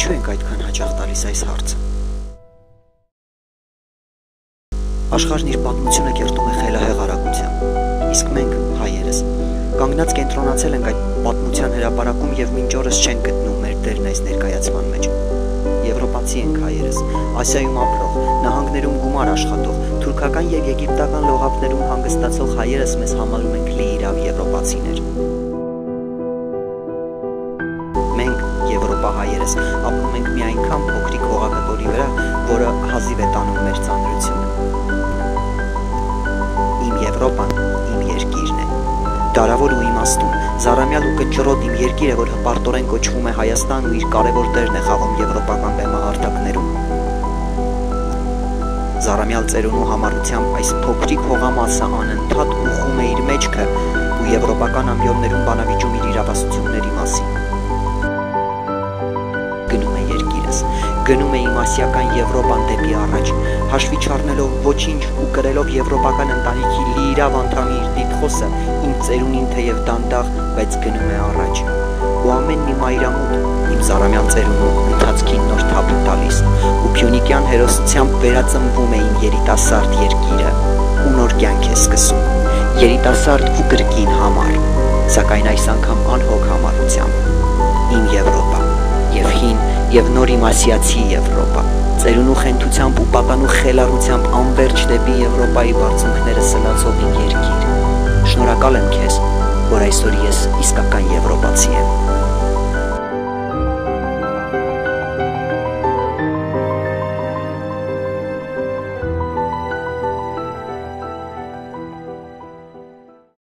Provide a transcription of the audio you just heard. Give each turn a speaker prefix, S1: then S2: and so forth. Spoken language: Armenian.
S1: Ինչու ենք այդքան հաճախ տալիս այս հարցը։ Աշխարհն իր պատմությունը կերտում է խելահեղ արագությամբ, իսկ մենք, հայերս, կանգնած կենտրոնացել ենք այդ պատմության հրապարակում եւ մինչ օրս չենք գտնում մեր դերն այս ներկայացման մեջ։ Եվրոպացի ենք հայերս, Ասիայում ապրող, նահանգներում գումար աշխատող, թուրքական եւ եգիպտական լողափներում հանգստացող հայերս մեզ համարում ենք լիիրավ եվրոպացիներ։ Մենք, Եվրոպա հայերս, ապրում ենք մի այնքան փոքրիկ հողակտորի վրա, որը հազիվ է տանում մեր ծանրությունը։ Իմ Եվրոպան իմ երկիրն է։ Դարավոր ու իմաստուն, զառամյալ ու կճռոտ իմ երկիրը, որ հպարտորեն կոչվում է Հայաստան ու իր կարևոր դերն է խաղում եվրոպական բեմահարտակներում։ Զառամյալ ծերունու համառությամբ այս փոքրիկ հողամասը անընդհատ ուխում է իր մեջքը ու եվրոպական ամբիոններում բանավիճում իր իրավասությունների մասին։ Գնում է երկիրս, գնում է իմ ասիական Եվրոպան դեպի առաջ, հաշվի չառնելով ոչինչ ու կրելով եվրոպական ընտանիքի լիիրավ անդամի իր տիտղոսը, իմ ծերունին թեև դանդաղ, բայց գնում է առաջ։ Ու ամեն մի մայրամուտ, իմ զառամյալ ծերունու ընթացքին նոր թափ է տալիս, ու Փյունիկյան հերոսությամբ վերածնվում է իմ երիտասարդ երկիրը, ու նոր կյանք է սկսում, երիտասարդ ու կրկին համար, սակայն այս անգամ անհոգ համառությամբ, իմ Եվրոպա, եւ հին եւ նոր իմ ասիացի Եվրոպա, ծերունու խենթությամբ ու պատանու խելառությամբ անվերջ դեպի Եվրոպայի բարձունքները սլացող իմ երկիր։ Շնորհակալ եմ քեզ, որ այսօր ես իսկական եվրոպացի եմ։